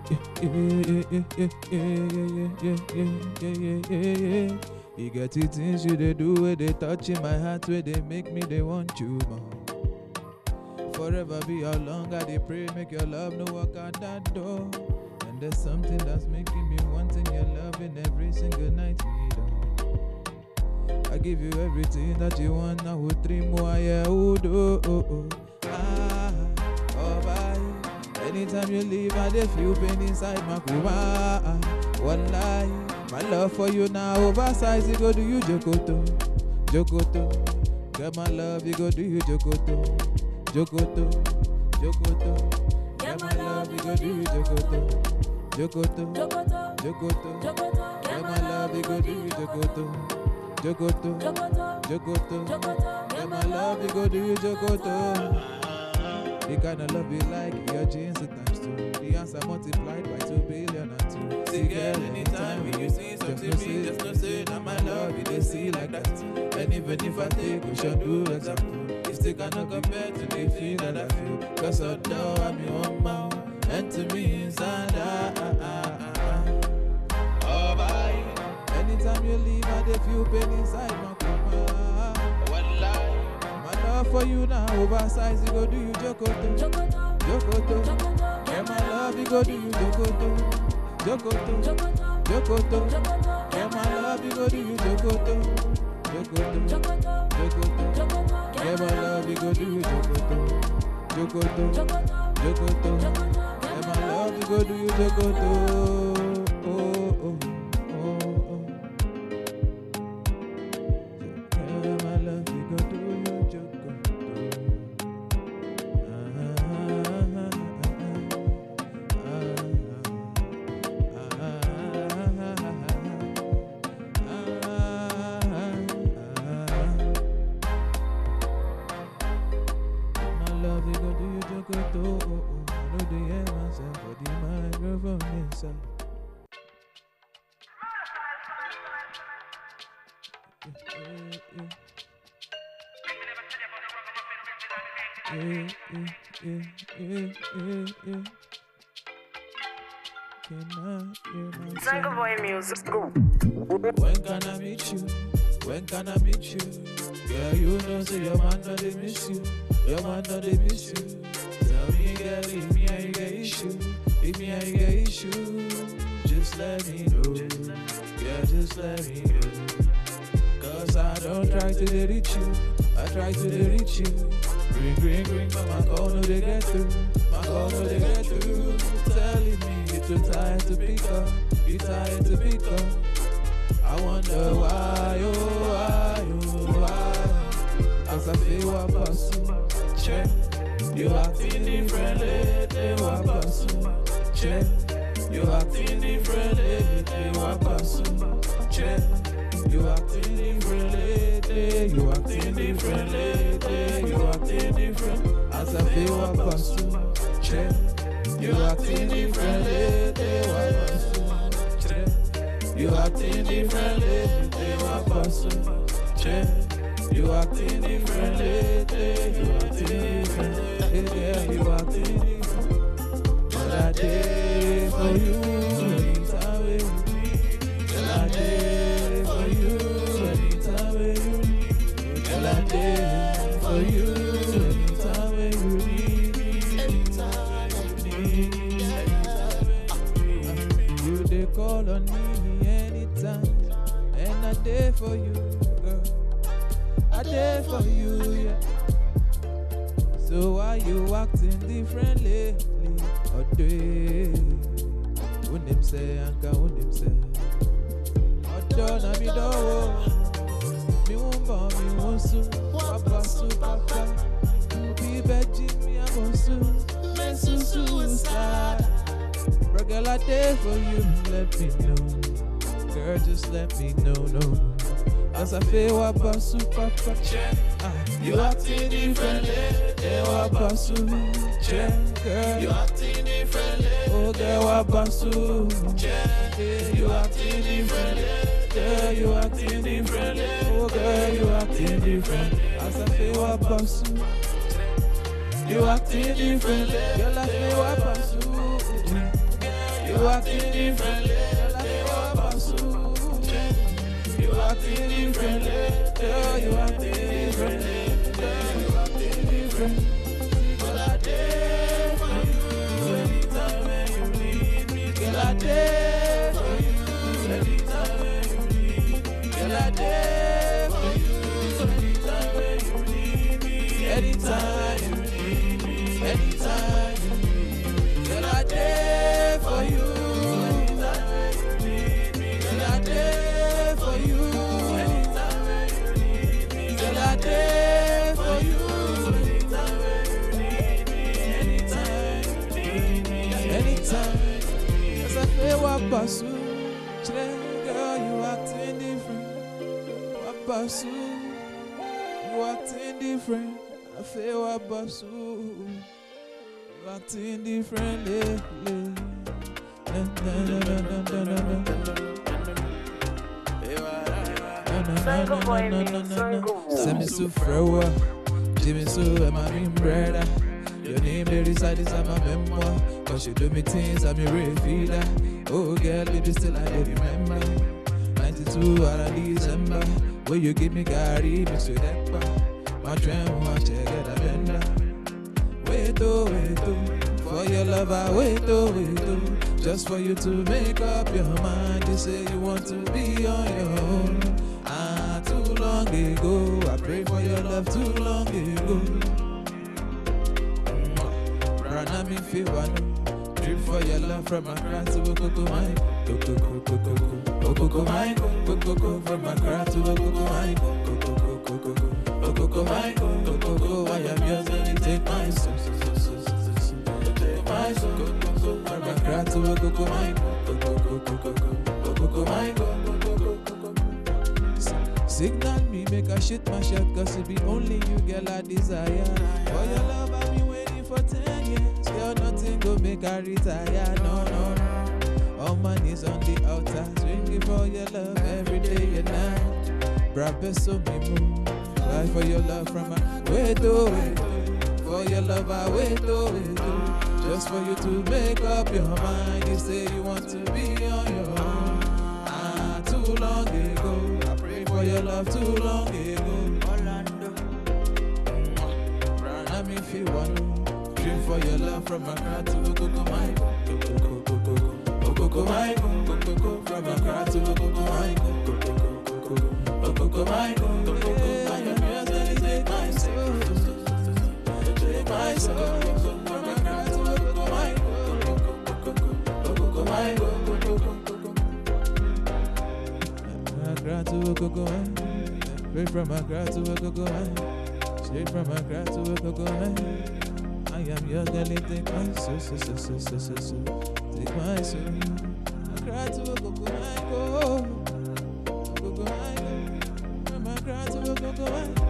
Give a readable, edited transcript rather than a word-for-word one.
You get the things you they do where they touch in my heart where they make me they want you more. Forever be how long I they pray make your love no walk out that door. And there's something that's making me wanting your love in every single night we do. I give you everything that you want now with 3 more yeah oh bye. Anytime you leave I they feel pain inside my kuma. One lie, my love for you now oversized, you go do you Jokoto. Get my love, you go do you Jokoto. Get my love, you go do you Jokoto. Get my love, you go do you Jokoto. Get my love, you go do you Jokoto. The kind of love you like, your jeans are times 2. The answer multiplied by 2 billion and 2. See girl, anytime when you see something me, just no say that my love, you they see like that. And even if I take, we should do example. If they cannot compare to the feel that I feel. Cause although I'm your own mouth, and to me inside, oh bye. Anytime you leave, I they feel pain inside my coma. One lie. My love for you now oversized, you go do you Jokoto. Yeah, my love, you go do you Jokoto. Yeah, my love, you go do you Jokoto. Yeah, my love, you go do you Jokoto. Yeah, my love, you go do you Jokoto. Oh. Yeah, my love, you go do you Jokoto. Boy music, go. When can I meet you? When can I meet you? Girl, you know, say your man know they miss you. Your man know they miss you. Tell me, girl, if me and you get issue. If me and you get issue, just let me know. Yeah, just let me know. Cause I don't try to reach you. I try to reach you. Ring, but my call no they get through. My call no they get through. Telling me you're too tired to pick up. You tired to pick up. I wonder why, why? As I feel what pursue, check. You acting different lately, what pursue, check. You acting different lately, what pursue, check. You acting different lately, you acting different lately, you acting different. As I feel what pursue, check. You acting different lately, what pursue, check. You acting different lately, what pursue, check. You acting different lately, you acting different, yeah, you acting different. But I did for you, anytime when you need. But I did for you, anytime when you need. But I did for you, anytime when you need. Anytime when you need. You they call on me anytime, and I did for you, girl. I did for you, yeah. So why you acting different lately? Or do when them say, Anka, when them say, or don't me do, me wumba, me wonsu, papa su papa, be beji me a monsu, me suicide. Girl, I did for you, let me know. Girl, just let me know, no. As I feel what basu papa check. You acting differently, what basu check. Girl, you acting differently. Oh girl, what basu check. You acting differently. Girl, you acting differently. Oh girl, you acting differently. As I feel what basu. You acting differently. Girl, I feel what basu. You acting differently. You acting differently. You acting differently. You acting different. Girl, I dare for you anytime when you need me. Girl, I dare for you anytime when you need me. Girl, I dare for you anytime when you need me. Anytime you need me. Anytime you need me. Girl, I dare for you anytime when you need me. Girl, I dare for you anytime when you need me. Girl, I dare for you anytime when you need me. Anytime you need me. Anytime. As I feel what pursue, girl, you acting different. What pursue, you acting different. I feel what pursue, you acting differently. Send me to Frewa, Jimmy Sue, my mean brother. Your name there inside is my memoir. Cause you do me things, I'm your real feeder. Oh girl, baby, still I remember 92 out of December. Where you give me Gary, mix with Ekpa. My dream, my check, get a bender. Wait, oh, for your love, I wait, oh, just for you to make up your mind. You say you want to be on your own. Too long ago, I prayed for your love too long ago. Rana me feel one, drip for your love from Accra to Okoko mine. Okoko mine, from Accra to Okoko mine. Okoko mine, I am yours, only take my soul. Take my soul, from Accra to Okoko mine. Okoko mine. Signal me, make a shit my shot, cause it be only you, girl, I desire. For your love, I've been waiting for 10 years. Girl, nothing go make her retire, no. All my knees on the altar, swinging for your love every day and night. Brabbe so me move, fly for your love from my wait, oh, for your love, I wait, oh, just for you to make up your mind. You say you want to be on your own. Too long ago, for your love too long ago. Run me feel one. Dream for your love from Accra to Okoko mine. Okoko mine. From Accra to Okoko mine. Okoko mine. I am yours and take my soul. Take my soul. From Accra to Okoko mine. Okoko mine. Accra to Okoko mine. Straight from Accra to Okoko mine. Straight from Accra to Okoko mine. I am yours, girl, take my soul, take my soul. Accra to Okoko mine, go. Okoko mine, from Accra to Okoko mine.